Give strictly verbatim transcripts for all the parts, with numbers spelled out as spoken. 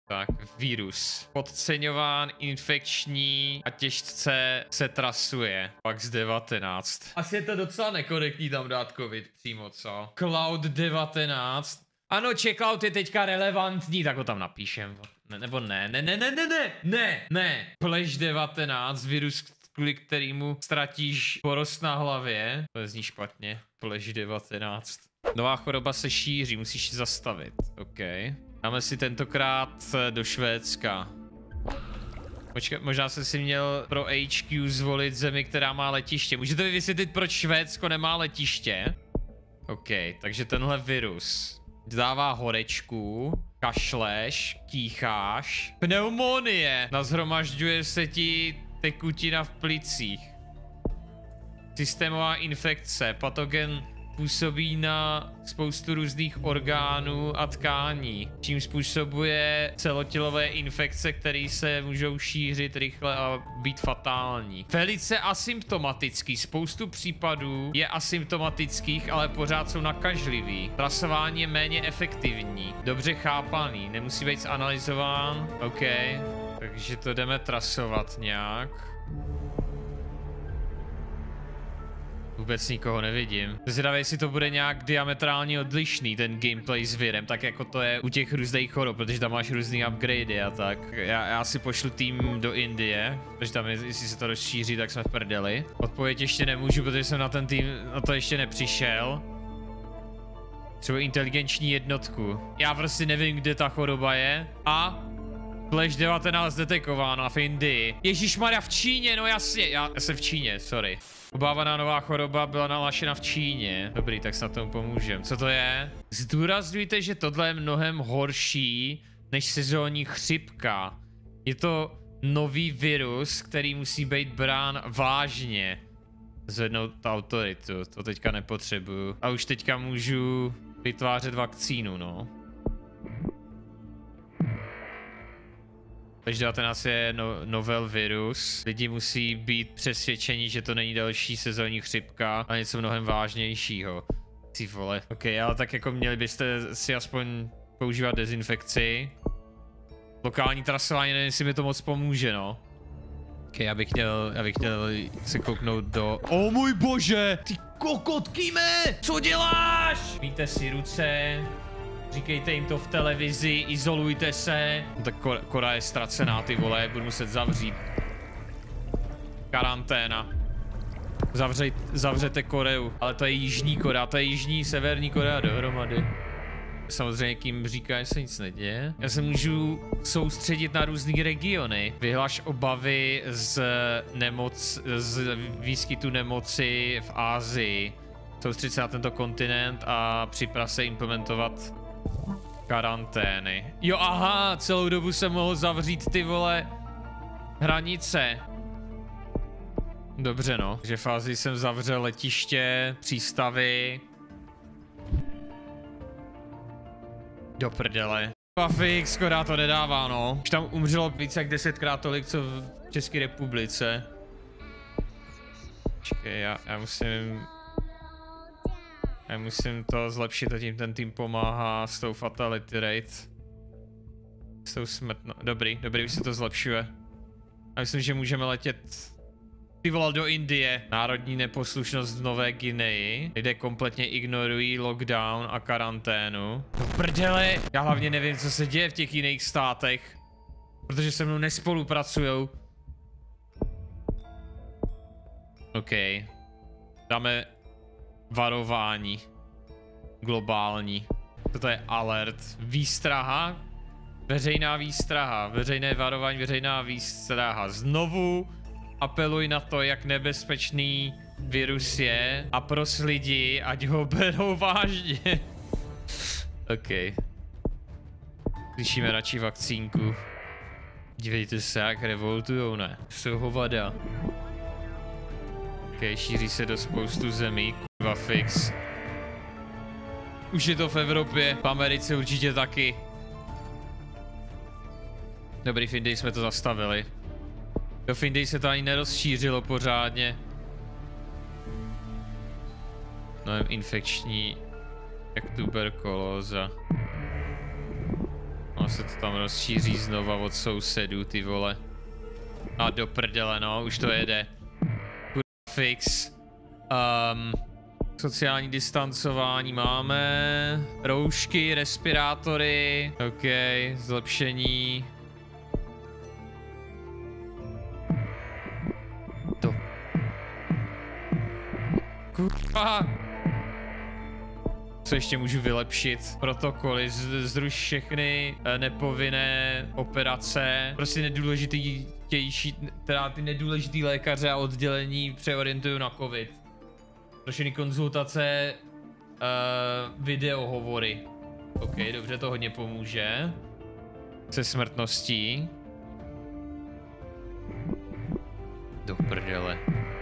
Tak, virus. Podceňován, infekční a těžce se trasuje. Pak z devatenáct. Asi je to docela nekorektní tam dát covid přímo, co? Cloud devatenáct. Ano, checkout je teďka relevantní, tak ho tam napíšem. Ne, nebo ne, ne, ne, ne, ne, ne, ne, ne. Flash devatenáct, virus, kvůli kterému ztratíš porost na hlavě. To zní špatně. Flash devatenáct. Nová choroba se šíří, musíš ji zastavit. OK. Dáme si tentokrát do Švédska. Počkej, možná jsem si měl pro H Q zvolit zemi, která má letiště. Můžete mi vysvětlit, proč Švédsko nemá letiště? OK, takže tenhle virus dává horečku, kašleš, kýcháš, pneumonie, nazhromažďuje se ti tekutina v plicích. Systémová infekce, patogen působí na spoustu různých orgánů a tkání, čím způsobuje celotělové infekce, které se můžou šířit rychle a být fatální. Velice asymptomatický, spoustu případů je asymptomatických, ale pořád jsou nakažlivý. Trasování je méně efektivní, dobře chápaný, nemusí být zanalyzován. OK, takže to jdeme trasovat nějak. Vůbec nikoho nevidím. Zvědavě, jestli to bude nějak diametrálně odlišný, ten gameplay s virem, tak jako to je u těch různých chorob, protože tam máš různý upgradey a tak. Já, já si pošlu tým do Indie, protože tam, jestli se to rozšíří, tak jsme v prdeli. Odpověď ještě nemůžu, protože jsem na ten tým, na to ještě nepřišel. Třeba inteligenční jednotku. Já prostě nevím, kde ta choroba je. A Flash devatenáct detekována v Indii. Ježišmarja, v Číně, no jasně, já, já jsem v Číně, sorry. Obávaná nová choroba byla nahlášena v Číně. Dobrý, tak snad tomu pomůžem. Co to je? Zdůrazňujte, že tohle je mnohem horší než sezónní chřipka. Je to nový virus, který musí být brán vážně. Zvednout autoritu, to teďka nepotřebuju. A už teďka můžu vytvářet vakcínu, no. Flash devatenáct je no, novel virus. Lidi musí být přesvědčeni, že to není další sezónní chřipka, ale něco mnohem vážnějšího. Ty vole. Ok, ale tak jako měli byste si aspoň používat dezinfekci. Lokální trasování, nevím, jestli mi to moc pomůže, no. Ok, já bych měl, já bych měl se kouknout do... O můj bože! Ty kokot, Kime! Co děláš? Míte si ruce. Říkejte jim to v televizi, izolujte se. No tak Kor Kora je ztracená, ty vole, budu muset zavřít. Karanténa. Zavřej, zavřete Koreu. Ale to je Jižní Korea, to je Jižní, Severní Korea dohromady. Samozřejmě kým říká, že se nic neděje. Já se můžu soustředit na různé regiony. Vyhlaš obavy z nemoc, z výskytu nemoci v Asii. Soustředit se na tento kontinent a připrav se implementovat karantény. Jo, aha, celou dobu jsem mohl zavřít ty vole hranice. Dobře, no. Takže fázi jsem zavřel letiště, přístavy. Do prdele. Pafik, skoro to nedává, no. Už tam umřelo více jak desetkrát tolik, co v České republice. Počkej, já, já musím... Já musím to zlepšit a tím ten tým pomáhá s tou fatality rate. S tou smrtnou. Dobrý, dobrý, už se to zlepšuje. A myslím, že můžeme letět... Ty vole, do Indie. Národní neposlušnost v Nové Guineji. Lidé kompletně ignorují lockdown a karanténu. To prdele! Já hlavně nevím, co se děje v těch jiných státech. Protože se mnou nespolupracujou. OK. Dáme varování. Globální. Toto je alert. Výstraha. Veřejná výstraha. Veřejné varování, veřejná výstraha. Znovu apeluj na to, jak nebezpečný virus je a pros lidi, ať ho berou vážně. OK. Slyšíme radši vakcínku. Dívejte se, jak revoltujou, ne? Jsou hovada. OK, šíří se do spoustu zemí, kurva fix. Už je to v Evropě, v Americe určitě taky. Dobrý, v Indii jsme to zastavili. Do v Indii se to ani nerozšířilo pořádně. No, infekční, jak tuberkulóza. No, se to tam rozšíří znova od sousedů, ty vole. A do prdele, no, už to jede. Kurva fix. Um, sociální distancování máme. Roušky, respirátory. OK, zlepšení. To. Kurva. Co ještě můžu vylepšit? Protokoly, zruš všechny nepovinné operace. Prostě nedůležitější, teda ty nedůležitý lékaře a oddělení přeorientuju na covid. Prošeny konzultace, uh, videohovory. OK, dobře, to hodně pomůže. Se smrtností. Do prdele.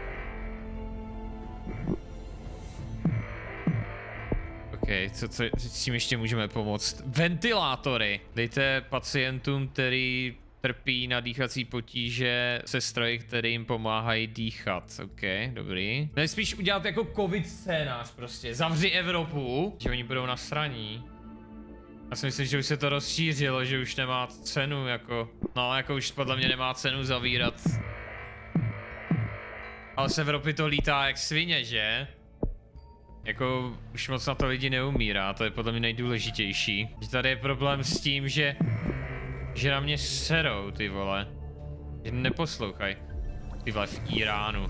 OK, co, co s tím ještě můžeme pomoct? Ventilátory. Dejte pacientům, který trpí na dýchací potíže, sestroji, které jim pomáhají dýchat. OK, dobrý. Nejspíš udělat jako covid scénář prostě. Zavři Evropu, že oni budou nasraní. Já si myslím, že už se to rozšířilo, že už nemá cenu jako... No, jako už podle mě nemá cenu zavírat. Ale z Evropy to lítá jak svině, že? Jako už moc na to lidi neumírá, to je podle mě nejdůležitější. Že tady je problém s tím, že... Že na mě serou, ty vole. Že neposlouchaj. Ty vole, v Iránu.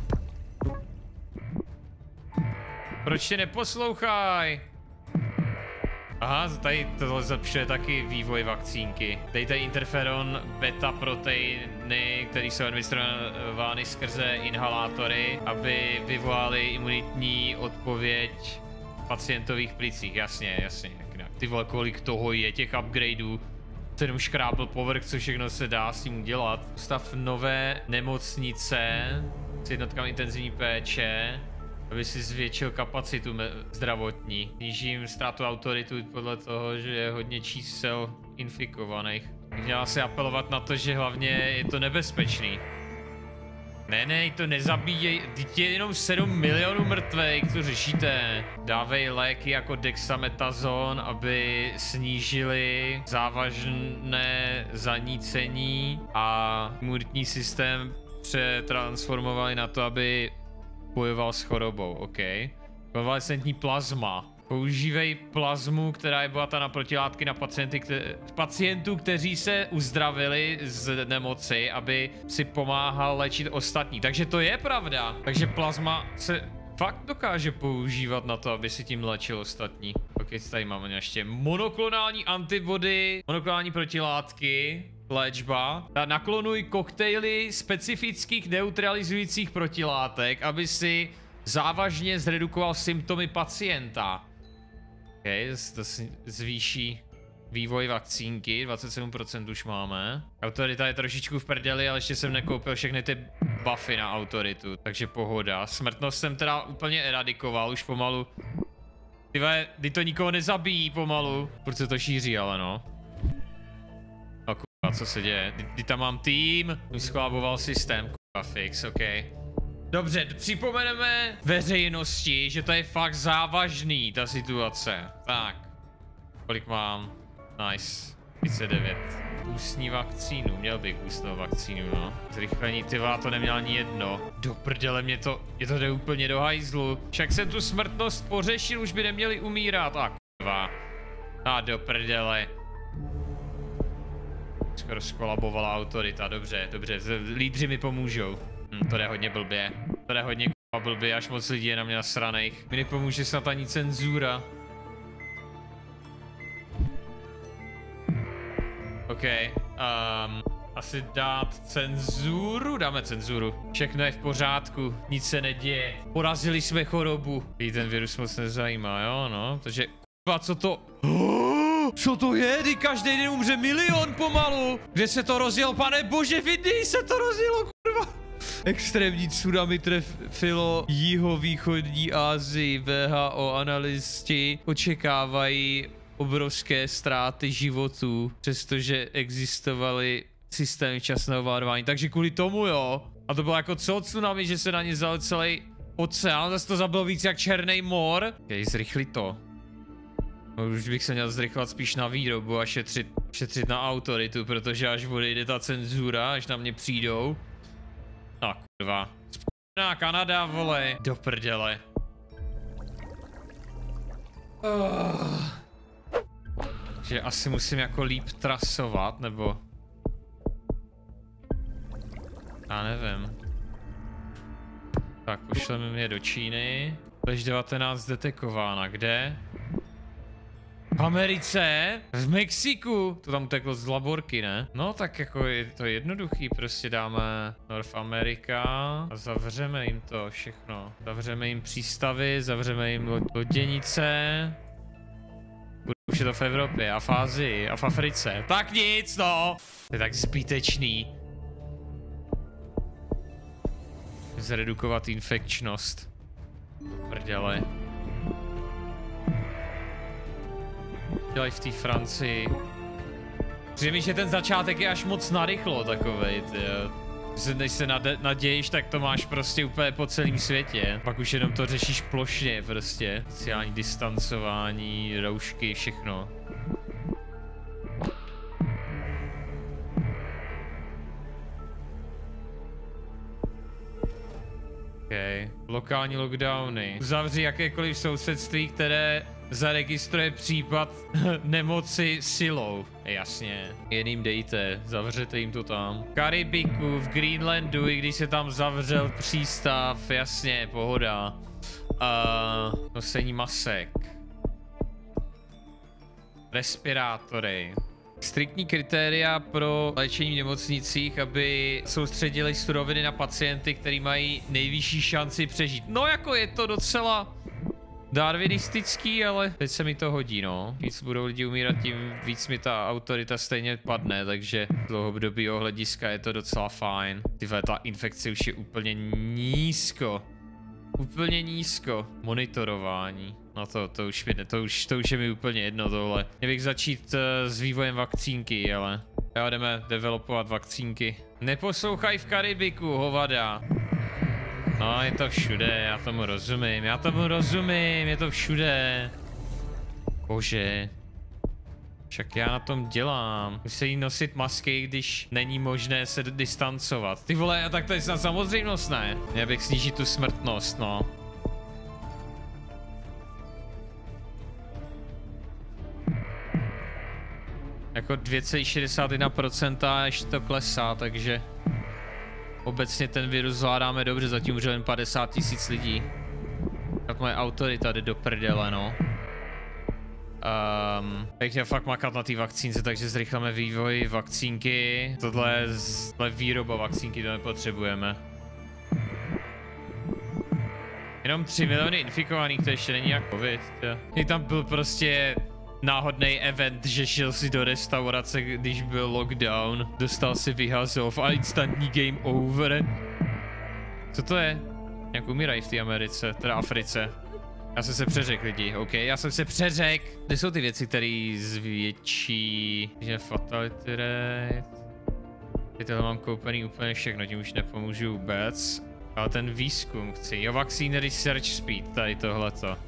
Proč tě neposlouchaj? Aha, tady tohle zlepšuje taky vývoj vakcínky. Dejte interferon beta proteiny, které jsou administrovány skrze inhalátory, aby vyvolaly imunitní odpověď v pacientových plicích. Jasně, jasně. Ty vole, kolik toho je těch upgradeů. Se jenom škrábl povrch, co všechno se dá s tím udělat. Stav nové nemocnice s jednotkami intenzivní péče, aby si zvětšil kapacitu zdravotní. Snížím ztrátu autoritu podle toho, že je hodně čísel infikovaných. Měla se apelovat na to, že hlavně je to nebezpečný. Ne, ne, to nezabíjej, teď je jenom sedm milionů mrtvých, co řešíte? Dávej léky jako dexametazon, aby snížili závažné zanícení a imunitní systém přetransformovali na to, aby bojoval s chorobou, OK. Konvalescentní plazma. Používej plazmu, která je bohatá na protilátky na pacienty, kte pacientů, kteří se uzdravili z nemoci, aby si pomáhal léčit ostatní. Takže to je pravda. Takže plazma se fakt dokáže používat na to, aby si tím léčil ostatní. Ok, tady máme ještě monoklonální antibody, monoklonální protilátky, léčba. Naklonuj koktejly specifických neutralizujících protilátek, aby si závažně zredukoval symptomy pacienta. OK, to zvýší vývoj vakcínky, dvacet sedm procent už máme. Autorita je trošičku v prdeli, ale ještě jsem nekoupil všechny ty buffy na autoritu, takže pohoda. Smrtnost jsem teda úplně eradikoval, už pomalu. Tyve, ty to nikoho nezabíjí pomalu. Furt se to šíří, ale no. No kurva, co se děje? Ty tam mám tým, už skláboval systém, kurva fix, ok. Dobře, připomeneme veřejnosti, že to je fakt závažný, ta situace. Tak, kolik mám? Nice, třicet devět. Ústní vakcínu, měl bych ústnou vakcínu, no. Zrychlení, ty vá, to neměl ani jedno. Do prdele, mě to, mě to jde úplně do hajzlu. Však jsem tu smrtnost pořešil, už by neměli umírat. A kurva. A do prdele. Skoro skolabovala autorita, dobře, dobře, lídři mi pomůžou. Hm, to jde hodně blbě. To jde hodně k***a blbě, až moc lidí je na mě nasranej. Mi nepomůže snad ani cenzura. OK, um, asi dát cenzuru? Dáme cenzuru. Všechno je v pořádku, nic se neděje. Porazili jsme chorobu. Jí ten virus moc nezajímá, jo, no. Takže, k***a, co to... Oh, co to je? Kdy každý den umře milion pomalu. Kde se to rozjel, pane bože, v Indii se to rozjelo, kurva. Extrémní tsunami trefilo jihovýchodní Asii. V H O analysti očekávají obrovské ztráty životů, přestože existovaly systémy včasného varování. Takže kvůli tomu, jo. A to bylo jako co tsunami, že se na ně vzal celý oceán. Zase to zabilo víc jak Černý mor. Okay, zrychli to. No, už bych se měl zrychlat spíš na výrobu a šetřit, šetřit na autoritu, protože až odejde ta cenzura, až na mě přijdou. No kurva. Spůjná Kanada, vole. Do prdele. Oh. Že asi musím jako líp trasovat, nebo... Já nevím. Tak, pošleme mě do Číny. Lež devatenáct detekována, kde? V Americe? V Mexiku? To tam uteklo z laborky, ne? No tak jako je to jednoduchý, prostě dáme North America a zavřeme jim to všechno. Zavřeme jim přístavy, zavřeme jim loděnice. Už je to v Evropě a v Ázii a v Africe. Tak nic, no! To je tak zbytečný. Zredukovat infekčnost. Prdele. Dělají v té Francii. Přijde mi, že ten začátek je až moc narychlo takovej, tyjo. Než se nadějíš, tak to máš prostě úplně po celém světě. Pak už jenom to řešíš plošně prostě. Sociální distancování, roušky, všechno. Okay. Lokální lockdowny. Uzavři jakékoliv sousedství, které zaregistruje případ nemoci silou. Jasně. Jen jim dejte, zavřete jim to tam. V Karibiku, v Greenlandu, i když se tam zavřel přístav, jasně, pohoda. Uh, nosení masek. Respirátory. Striktní kritéria pro léčení v nemocnicích, aby soustředili suroviny na pacienty, kteří mají nejvyšší šanci přežít. No jako je to docela darwinistický, ale teď se mi to hodí, no. Víc budou lidi umírat, tím víc mi ta autorita stejně padne, takže z dlouhodobého hlediska je to docela fajn. Tyhle, ta infekce už je úplně nízko. Úplně nízko. Monitorování. No to, to už mi, to už, to už je mi úplně jedno tohle. Měl bych začít uh, s vývojem vakcínky, ale já jdeme developovat vakcínky. Neposlouchaj v Karibiku, hovada. No, je to všude, já tomu rozumím, já tomu rozumím, je to všude. Bože. Však já na tom dělám. Musí nosit masky, když není možné se distancovat. Ty vole, tak to je snad samozřejmost, ne? Měl bych snížit tu smrtnost, no. Jako dvě celá šedesát jedna procenta ještě to klesá, takže obecně ten virus zvládáme dobře, zatím už jen padesát tisíc lidí. Tak moje autorita jde do prdele, no. Um, bych chtěl fakt makat na té vakcínce, takže zrychleme vývoj vakcínky. Tohle je zle výroba vakcínky, to nepotřebujeme. Jenom tři miliony infikovaných, to ještě není jak covid. I tam byl prostě náhodný event, že šel si do restaurace, když byl lockdown. Dostal si vyhazov a instantní game over. Co to je? Jak umírají v té Americe, teda Africe. Já jsem se přeřekl lidi, ok, já jsem se přeřekl. Kde jsou ty věci, které zvětší, že fatality rate. Tyhle mám koupený úplně všechno, tím už nepomůžu vůbec. Ale ten výzkum chci, jo, vaccine research speed, tady tohleto.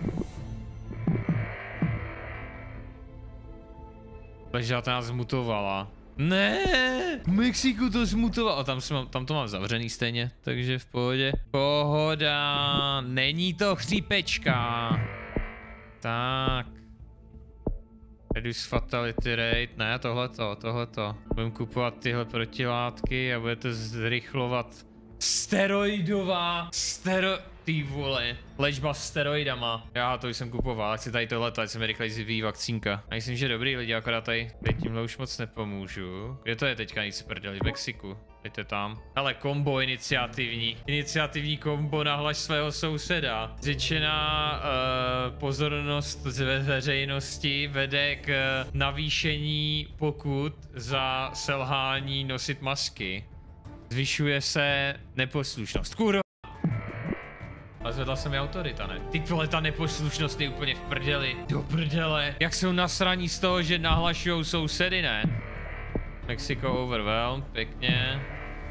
Ležela to nás zmutovala. Ne, v Mexiku to zmutovalo. Tam, mám, tam to mám zavřený stejně, takže v pohodě. Pohoda, není to chřípečka. Tak. Reduce fatality rate, ne, tohleto, tohleto. Budeme kupovat tyhle protilátky a budete zrychlovat. Steroidová, stero... Ty vole, léčba steroidama. Já to jsem kupoval, ať si tady tohleto, ať se mi rychleji zvyví vakcínka. A myslím, že dobrý lidi, akorát tady teď tímhle už moc nepomůžu. Kde to je teďka nic prdeli? V Mexiku. Dejte tam. Ale kombo iniciativní. Iniciativní kombo nahlaš svého souseda. Řečená uh, pozornost z veřejnosti vede k uh, navýšení pokut za selhání nosit masky. Zvyšuje se neposlušnost. Kurva. A zvedla se mi autorita, ne? Ty vole, ta neposlušnost je úplně v prdeli. Do prdele. Jak jsou nasraní z toho, že nahlašujou sousedy, ne? Mexico overwhelmed, pěkně.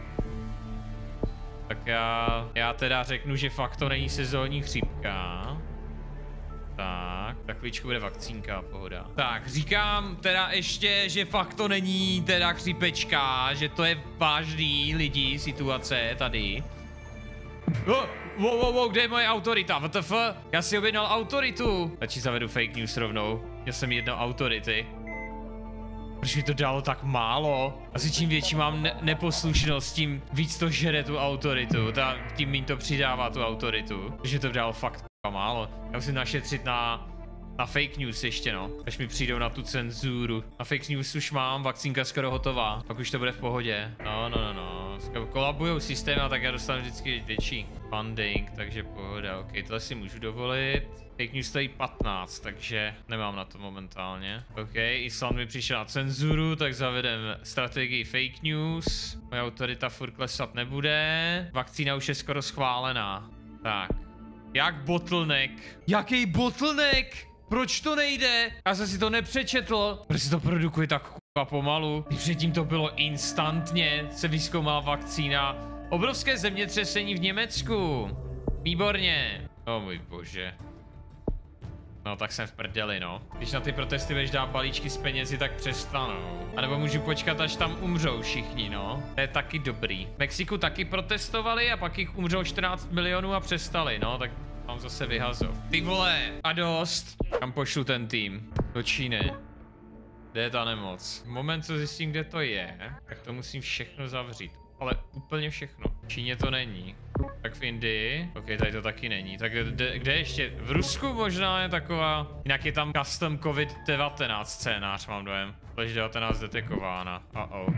Tak já, já teda řeknu, že fakt to není sezónní chřipka. Tak, Tak chvíličku bude vakcínka, pohoda. Tak, říkám teda ještě, že fakt to není teda chřipečka, že to je vážný lidi, situace tady. Oh, wow, wow, wow, kde je moje autorita? W T F? Já si objednal autoritu. Radši zavedu fake news rovnou. Já jsem jedno autority. Proč mi to dalo tak málo? Asi čím větší mám ne neposlušnost, tím víc to žere tu autoritu. Ta, tím méně to přidává tu autoritu. Takže to dalo fakt málo. Já musím našetřit na, na fake news ještě no. Až mi přijdou na tu cenzuru. Na fake news už mám, vakcínka skoro hotová. Pak už to bude v pohodě. No, no, no, no. Kolabujou systém a tak já dostanu vždycky větší funding, takže pohoda. Ok, tohle si můžu dovolit. Fake news stojí patnáct, takže nemám na to momentálně. Ok, Island mi přišel na cenzuru, tak zavedem strategii fake news. Moje autorita furt klesat nebude. Vakcína už je skoro schválená. Tak. Jak bottleneck? Jaký bottleneck? Proč to nejde? Já jsem si to nepřečetl. Proč se to produkuje tak k***a pomalu? Když předtím to bylo instantně, se vyzkoumala vakcína. Obrovské zemětřesení v Německu. Výborně. O můj bože. No tak jsem v prdeli, no. Když na ty protesty budeš dát balíčky s penězi, tak přestanou. A nebo můžu počkat, až tam umřou všichni, no. To je taky dobrý. V Mexiku taky protestovali a pak jich umřelo čtrnáct milionů a přestali, no. Tak mám zase vyhazov. Ty vole, a dost. Kam pošlu ten tým? Do Číny. Kde je ta nemoc? Moment, co zjistím, kde to je, tak to musím všechno zavřít. Ale úplně všechno. V Číně to není. Tak v Indii. Ok, tady to taky není. Tak kde, kde ještě? V Rusku možná je taková. Jinak je tam custom covid devatenáct scénář, mám dojem. Lež devatenáct detekována. Uh oh.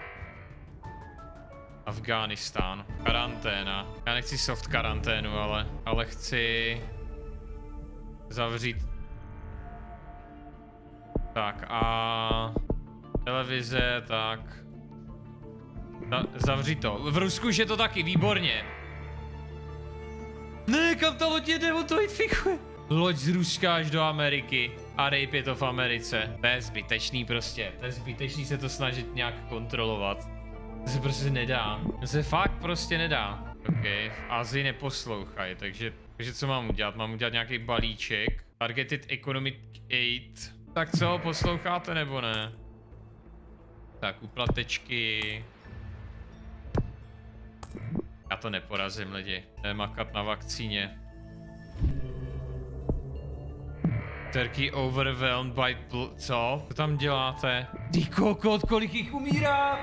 Afghánistán. Karanténa. Já nechci soft karanténu, ale, ale chci zavřít. Tak a televize, tak. Za, zavřít to. V Rusku už je to taky, výborně. Ne, kam ta loď jede, on to infikuje. Loď z Ruska až do Ameriky. A rape je to v Americe. To je zbytečný prostě. To je zbytečný se to snažit nějak kontrolovat. To se prostě nedá. To se fakt prostě nedá. Ok, v Asii neposlouchají, takže, takže co mám udělat? Mám udělat nějaký balíček. Targeted Economic Aid. Tak co, posloucháte nebo ne? Tak, uplatečky. Já to neporazím, lidi. Nemakat na vakcíně. Turkey overwhelmed by... Co? Co tam děláte? Ty kokot, kolik jich umírá?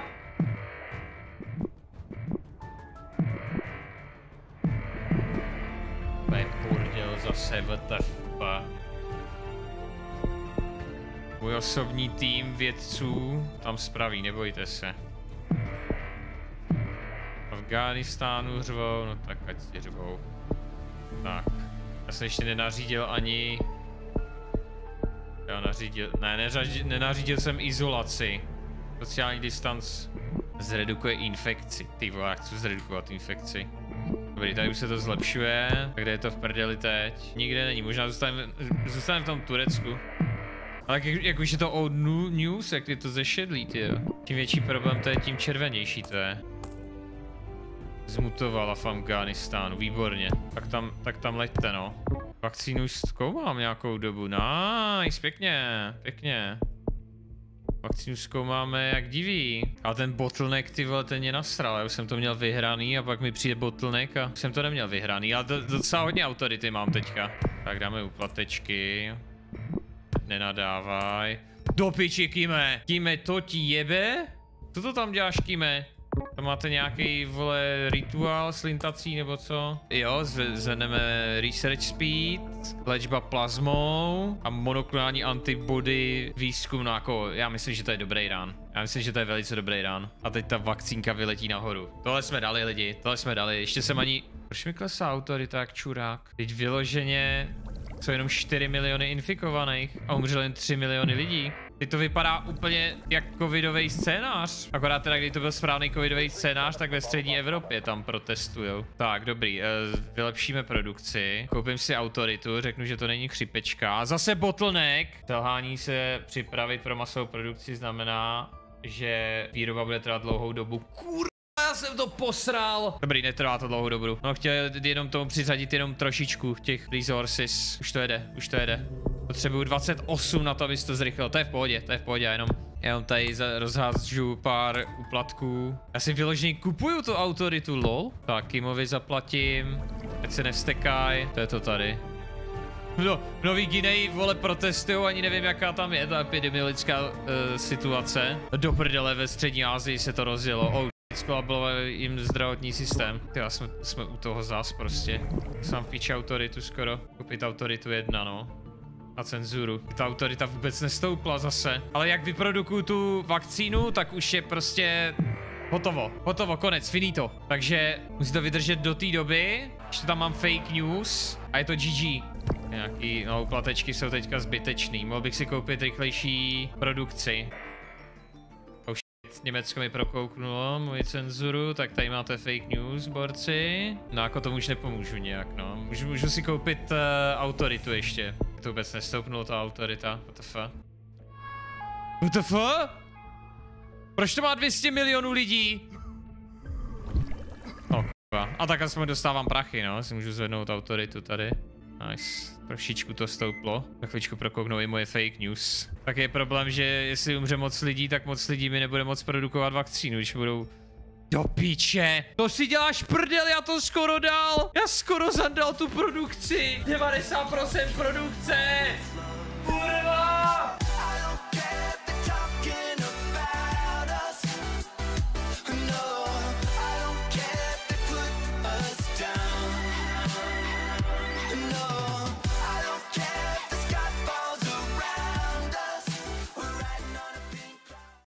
To je bordel zase, W T F. Můj osobní tým vědců tam spraví, nebojte se. Afghánistánu řvou, no tak ať si řvou. Tak. Já jsem ještě nenařídil ani... Já nařídil... Ne, neřadil, nenařídil jsem izolaci. Sociální distanc zredukuje infekci. Ty vole, já chci zredukovat infekci. Dobrý, tady už se to zlepšuje. Tak kde je to v prdeli teď? Nikde není, možná zůstaneme, zůstaneme v tom Turecku. Ale jak, jak už je to old news, jak je to zešedlý, tyjo. Tím větší problém to je, tím červenější to je. Zmutovala v Afghánistánu, výborně. Tak tam, tak tam leďte, no. Vakcínu už zkoumám nějakou dobu, nice, pěkně, pěkně. Vakcínu zkoumáme jak diví. Ale ten bottleneck, ty vole, ten je nasral, já už jsem to měl vyhraný a pak mi přijde bottleneck a už jsem to neměl vyhraný, ale to, to docela hodně autority mám teďka. Tak dáme uplatečky. Nenadávaj. Do piči, Kime! Kime, to ti jebe? Co to tam děláš, Kime? Tam máte nějaký, vole, rituál slintací nebo co? Jo, zvedneme research speed, léčba plazmou a monoklonální antibody výzkum, no jako, já myslím, že to je dobrý rán. Já myslím, že to je velice dobrý rán. A teď ta vakcínka vyletí nahoru. Tohle jsme dali, lidi, tohle jsme dali. Ještě jsem ani... Proč mi klesá autorita jak čurák? Teď vyloženě... Jsou jenom čtyři miliony infikovaných a umřelo jen tři miliony lidí. Teď to vypadá úplně jak covidový scénář. Akorát teda, když to byl správný covidový scénář, tak ve střední Evropě tam protestujou. Tak, dobrý, vylepšíme produkci. Koupím si autoritu, řeknu, že to není chřipečka. Zase bottleneck. Selhání se připravit pro masovou produkci znamená, že výroba bude trvat dlouhou dobu. Kur... Já jsem to posral. Dobrý, netrvá to dlouhou dobu. No, chtěl jenom tomu přiřadit jenom trošičku těch resources. Už to jede, už to jede. Potřebuju dvacet osm na to, abys to zrychlil. To je v pohodě, to je v pohodě, jenom, jenom tady rozházžu pár úplatků. Já si vyloženě kupuju tu autoritu, lol. Tak, Kimovi zaplatím, ať se nevstekaj, to je to tady. No, nový Guinea, vole, protestujou, ani nevím, jaká tam je ta epidemiologická uh, situace. Do prdele, ve střední Asii se to rozjelo. Oh, skolabloval jim zdravotní systém. Tyjo, jsme, jsme u toho zás prostě. Jsem píče autoritu skoro. Kupit autoritu jedna, no. A cenzuru. Ta autorita vůbec nestoupla zase. Ale jak vyprodukuju tu vakcínu, tak už je prostě hotovo. Hotovo, konec, finito. Takže musí to vydržet do té doby. Ještě tam mám fake news a je to G G. Nějaký, no, uplatečky jsou teďka zbytečný. Mohl bych si koupit rychlejší produkci. Oh shit, Německo mi prokouknulo moji cenzuru, tak tady máte fake news, borci. No jako tomu už nepomůžu nějak, no. Můžu, můžu si koupit uh, autoritu ještě. To vůbec nestoupnulo ta autorita, W T F. W T F? Proč to má dvě stě milionů lidí? Oh, k***a. A tak aspoň dostávám prachy, no. Si můžu zvednout autoritu tady. Nice. Trošičku to stouplo. Za chvíličku prokouknou i moje fake news. Tak je problém, že jestli umře moc lidí, tak moc lidí mi nebude moc produkovat vakcínu, když budou... Do píče! To si děláš prdel, já to skoro dal! Já skoro zadal tu produkci! devadesát procent produkce!